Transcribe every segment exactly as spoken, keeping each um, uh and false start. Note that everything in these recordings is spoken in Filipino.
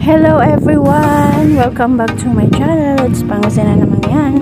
Hello everyone! Welcome back to my channel. It's Pangusin na naman yan.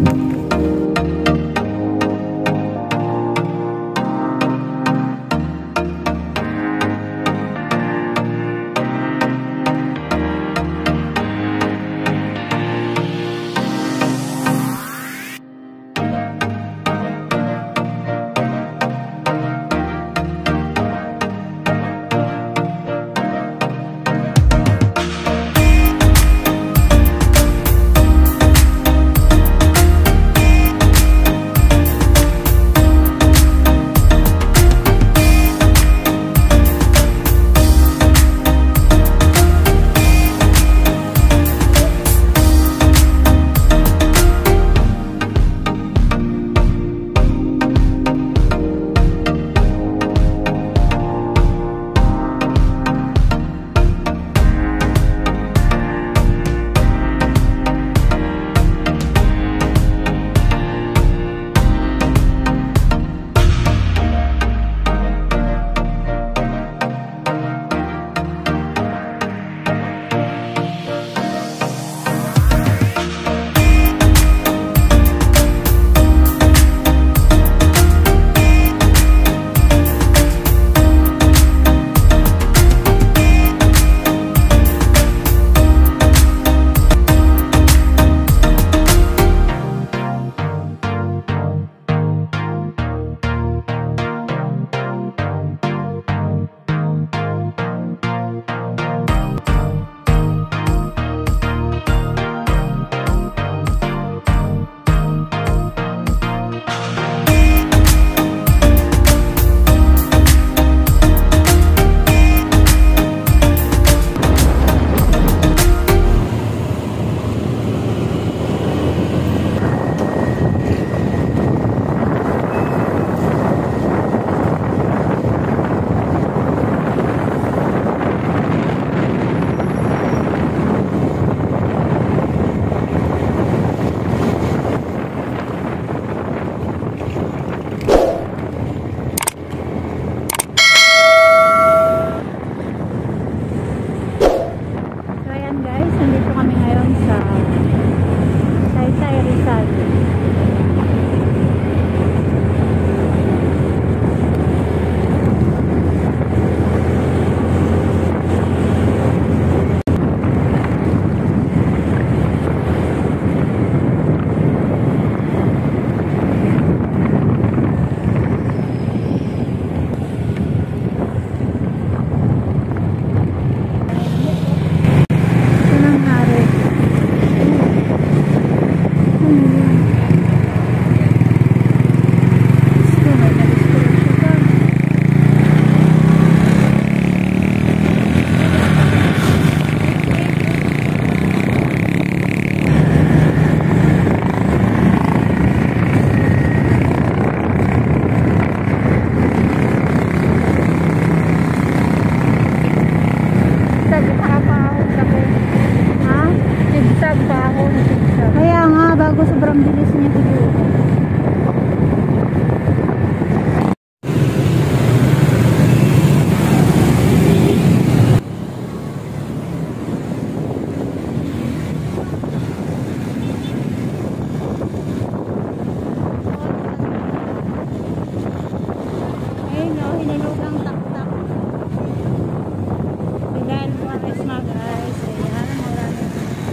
Kaya nga, bago sobrang bilis niya dito. Ayun o, hinulog ang tak-tak. Bigyan po at isma guys. Ayan, maraming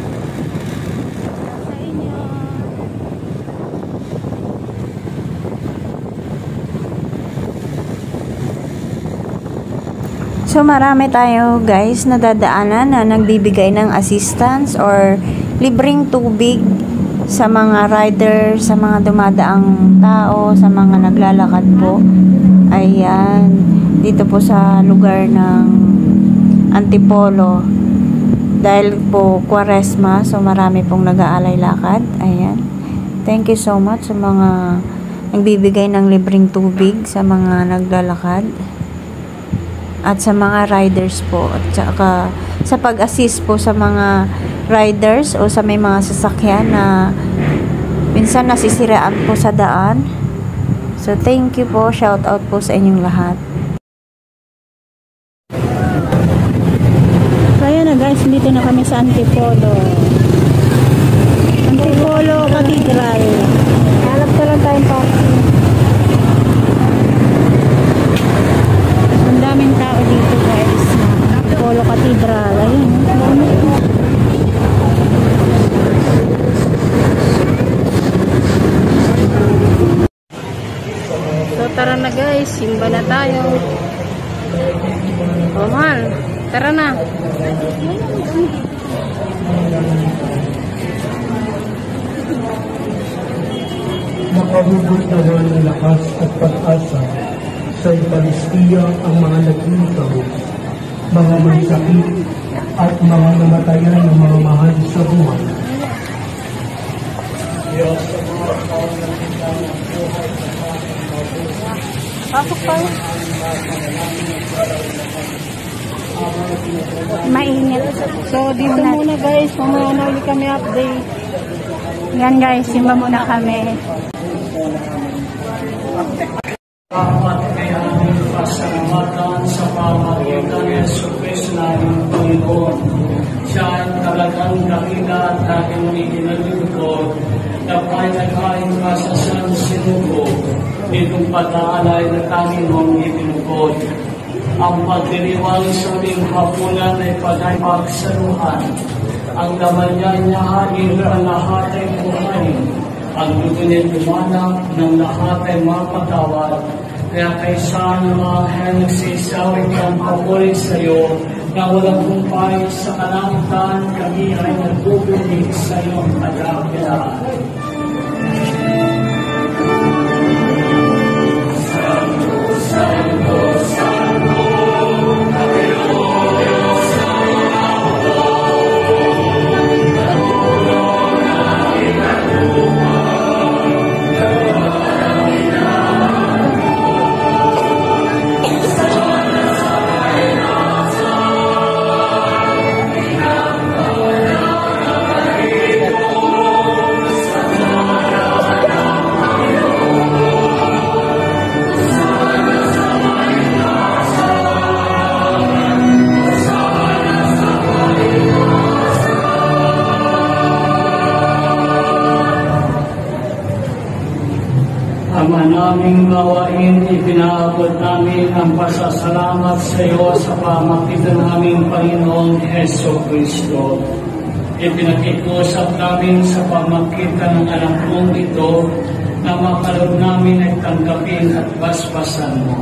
sa inyo. So marami tayo guys na dadaanan na nagbibigay ng assistance or libreng tubig sa mga rider, sa mga dumadaang tao, sa mga naglalakad po. Ayan, dito po sa lugar ng Antipolo. Dahil po Quaresma, so marami pong nag-aalay lakad. Ayan. Thank you so much sa mga nagbibigay ng libreng tubig sa mga naglalakad. At sa mga riders po, at saka sa pag-assist po sa mga riders o sa may mga sasakyan na minsan nasisiraan po sa daan. So thank you po, shout out po sa inyong lahat. So ayan na guys, Dito na kami sa Antipolo. Antipolo Cathedral. Hanap ka lang tayong parking. Ang daming tao dito guys. Antipolo Cathedral. Ayun. So tara na guys. Simba na tayo. Oh mahal. Tara na. Makahugot na rin ng lakas at pag-asa sa Ipalistiya ang mga naglitaw, mga may sakit at mga namatayan ng mga mahal sa buhay. Diyos sa mga tao na kita ng buhay sa Pasok tayo. Mainit. So, dito muna guys. Mamaya na ulit kami update. Yan guys, simba muna kami. Dapat kaya aming pasalamatan sa pamagitan ng Jesucristo na aming Panginoon. Siya ay talagang dakila at aking itinalingkod na pahinagain ka sa San Sinugo. Itong pataalay na tanging mong itinukod. Ang pagdiriwang sa aming hapunan ay pagpagsaluhan. Ang laman niya niyahanin ang lahat ay buhay. Ang dugo niya dumanap ng lahat ay mapatawad. Kaya kaysa ng mga kaya nagsisawit ang paborit sa iyo na walang kumpay sa kalangitan, kami ay nagbubulig sa iyong kadakilaan. Ama naming gawain, ipinaabot namin ang pasasalamat sa iyo sa pamagitan ng aming Panginoong Heso Kristo. Ipinakikusap namin sa pamagitan ng anak mong ito na makalog namin ay tanggapin at basbasan mo.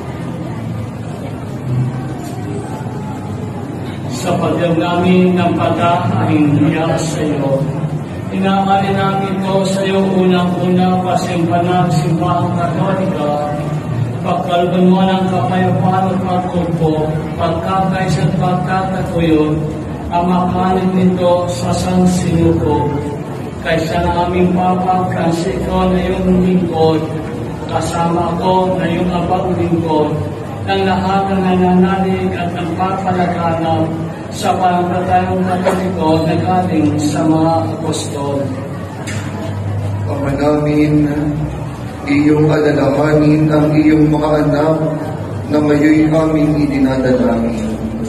Sa pagdaw namin ng pagkakain niya sa iyo, inaali namin ito sa iyo unang-una pasimpanang simbahang Katolika, pagkalban mo ng kapayapaan at pagkupo, pagkakaisa at pagkakatuyot, ang makanin nito sa San Sinugo. Kaysa na aming Papa Francisco na iyong lingkod, kasama ko na iyong abang lingkod, ng lahat ng nananalig at nagpapalaganap sa panampalatayang Katoliko na galing sa mga apostol. Ama namin, iyong alalahanin ang iyong mga anak na ngayon aming idinadalangin.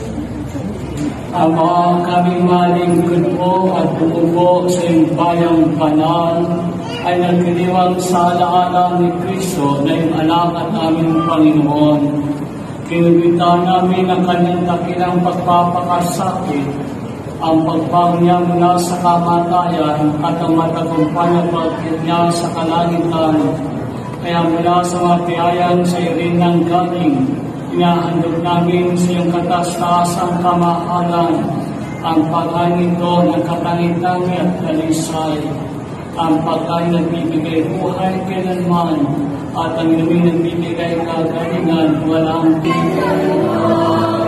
Ama, kami malingkod po at buo sa iyong bayang banal ay nagdiriwang sa alaala ni Kristo na iyong anak at aming Panginoon. Kinubita namin ang kanyang dakilang pagpapakasakit, ang pagbago niya mula sa kamatayan at ang matagumpay na pagkit niya sa kalangitan. Kaya mula sa matiayan sa irinang galing, inahandog namin sa iyong katas-taasang kamahalan, ang pagkain ito ng katangitan at dalisay, ang pagkain na bibigay buhay kailanman, at ang inumin ng bibigay kagalingan walang tigil.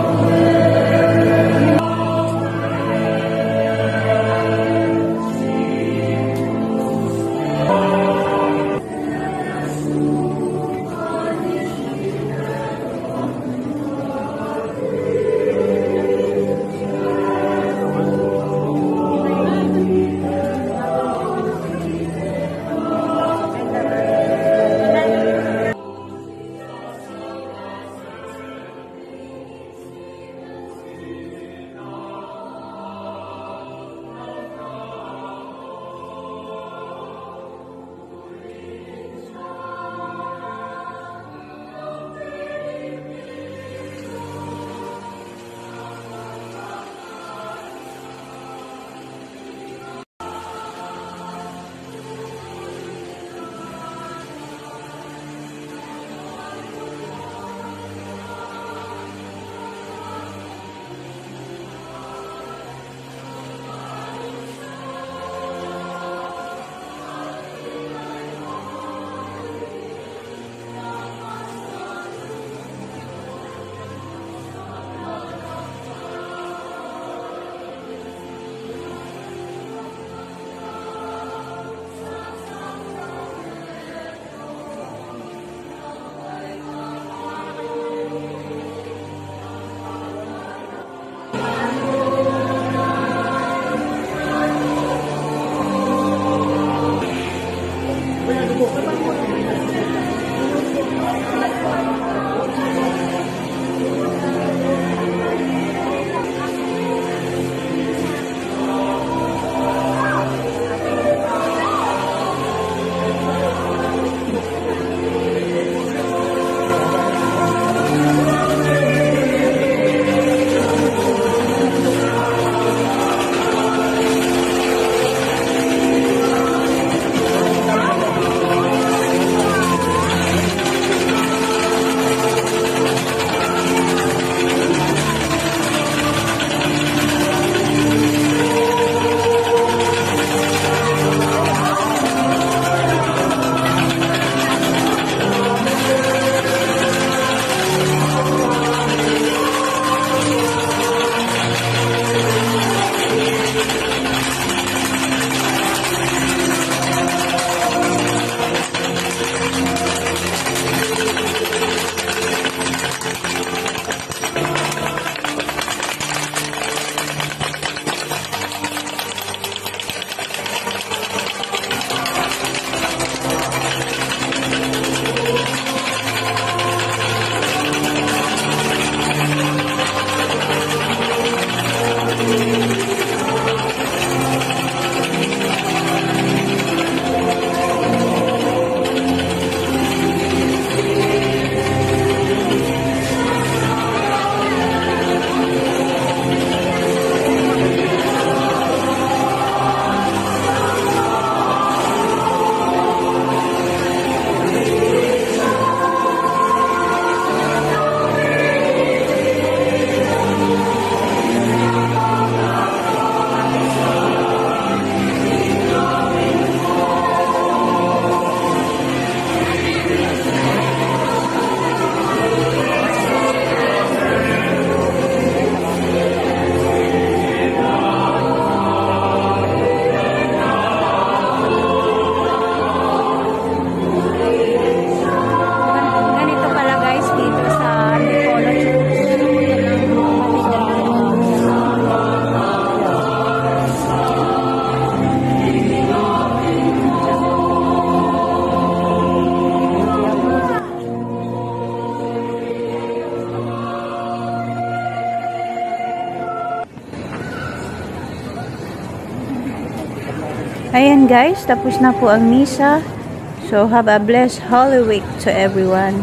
Ayan guys, tapos na po ang misa. So, have a blessed Holy Week to everyone.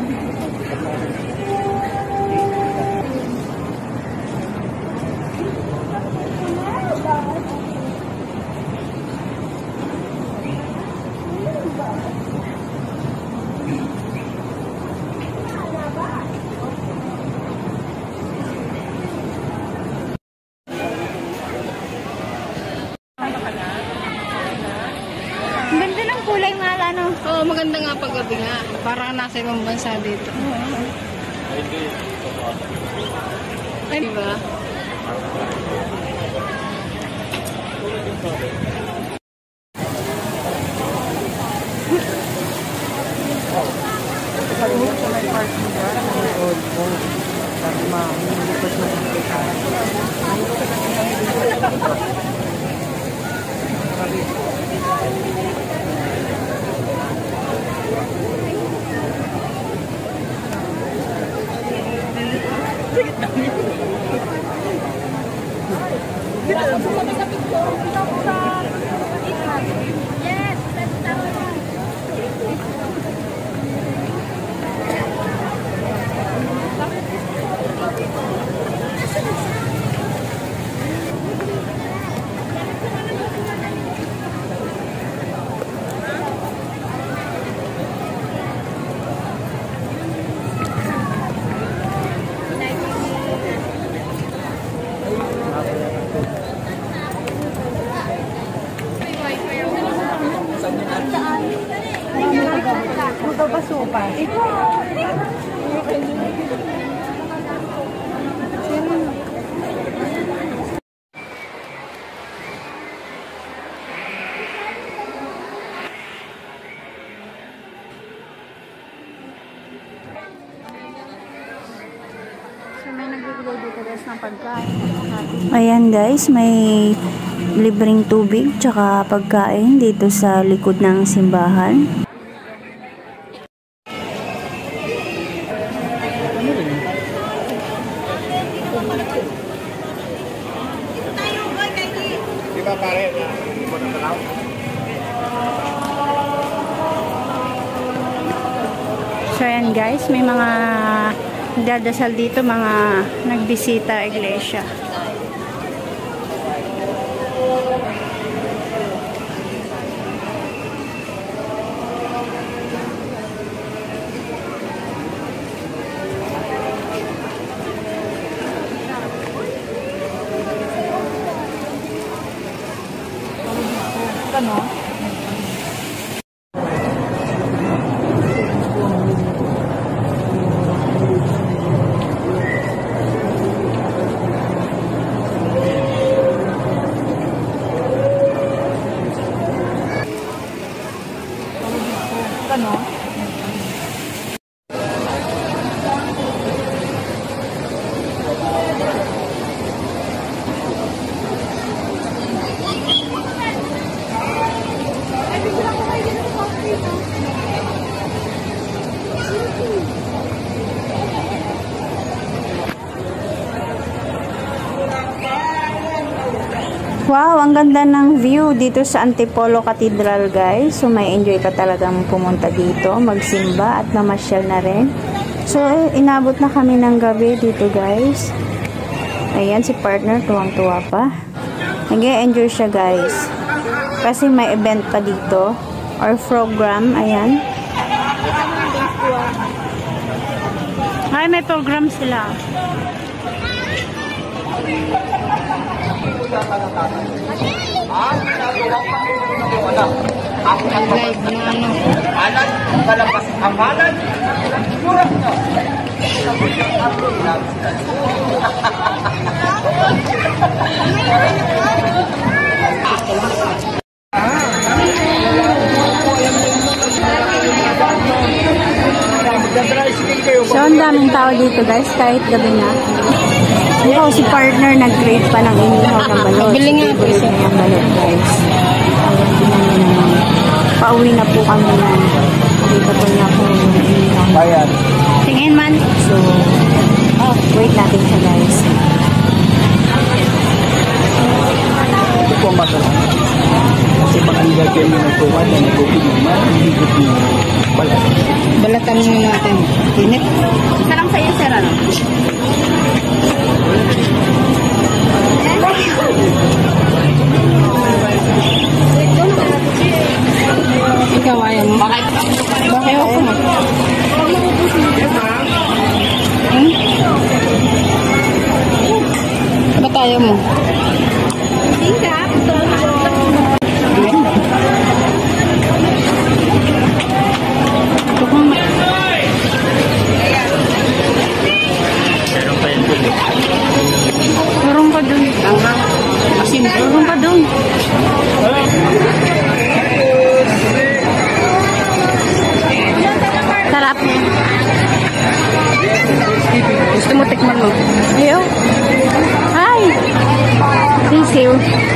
Ang ganda ng kulay nga, ano? Oo, maganda nga paggabi nga. Parang nasa ibang bansa dito. Ay, di ba? Ayan guys, may libreng tubig tsaka pagkain dito sa likod ng simbahan. So ayan guys, may mga nagdadasal dito, mga nagbisita iglesia. Ano? Ano? Wow, ang ganda ng view dito sa Antipolo Cathedral guys. So may enjoy ka talagang pumunta dito, magsimba at mamasyal na rin. So inabot na kami ng gabi dito guys. Ayan si partner, tuwang-tuwa pa. Nag-enjoy siya guys. Kasi may event pa dito or program, ayan. Ay, may program sila. Live na ano. Alan, palabas amalan. Murah na. So, ang daming tao dito guys, kahit gabi na. Ako, si partner nag-create pa ng inihaw ng balot. Bili nga po siya ng balot guys. Ayan, ginano naman. Pauwi na po kami na. Dito po niya po yung inihaw. Bayan. Tingin man. So, oh, wait natin siya guys. Ito po ang masarap. Kasi Kaya may nagtuwad na nagtupid naman, hindi ko balat. Balatan mo natin. Init. Isa lang sa'yo, sir, ano? Ikaw ayaw mo. Bakit? Bakit ako mo? Hmm? Ba't ayaw mo? Hindi ka. Ito kung may... Meron pa dun. Asin, meron pa dun. Sarap. Gusto mo tikman mo? Ayaw. Hi. Sisiw.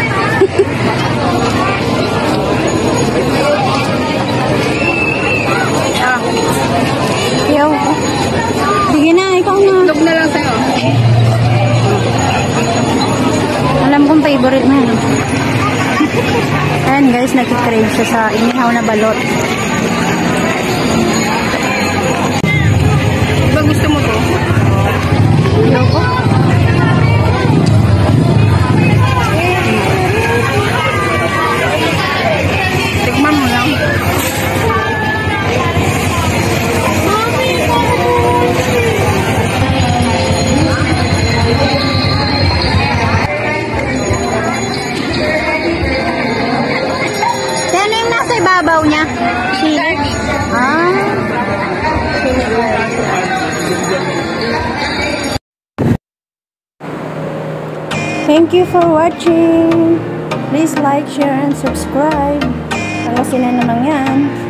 Ah, Ayaw. Sige na, ikaw na. log na lang sa'yo. Alam kong favorite mo. Yan. Ayan guys, nagkikrave siya sa inihaw na balot. Diba gusto mo to? Ayaw ko. Tikman mo lang. Yan yung nasa ibabaw niya. Chili. Ah. Chili oil. Thank you for watching. Please like, share, and subscribe. Pangasin na naman yan.